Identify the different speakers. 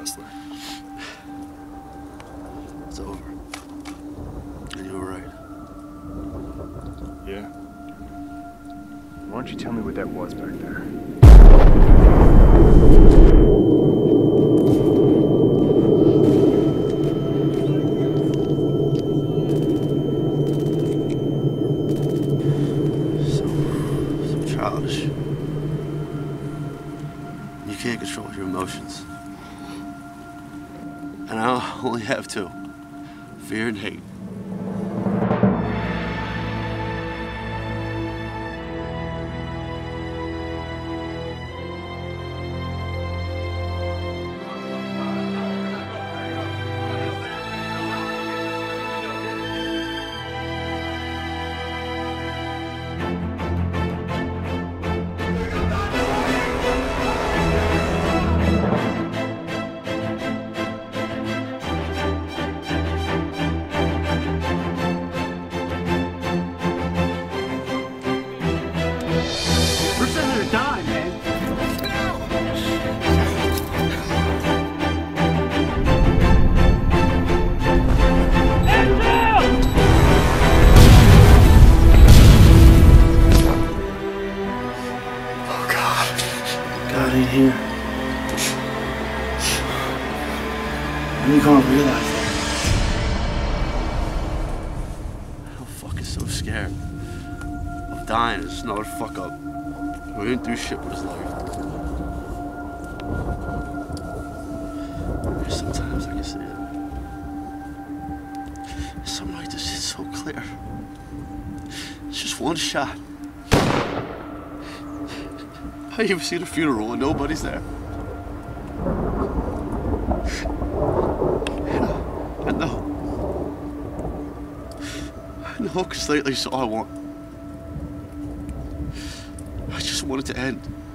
Speaker 1: wrestler.
Speaker 2: It's over. And you were right.
Speaker 1: Yeah? Why don't you tell me what that was back there?
Speaker 2: So childish. You can't control your emotions. And I only have two. Fear and hate. God ain't here. When you gonna realize that? I'm fucking so scared of dying as another fuck up who ain't through shit with his life. Sometimes I can see it. Some night this shit's so clear. It's just one shot. I even see the funeral and nobody's there. I know. I know, because lately it's all I want. I just want it to end.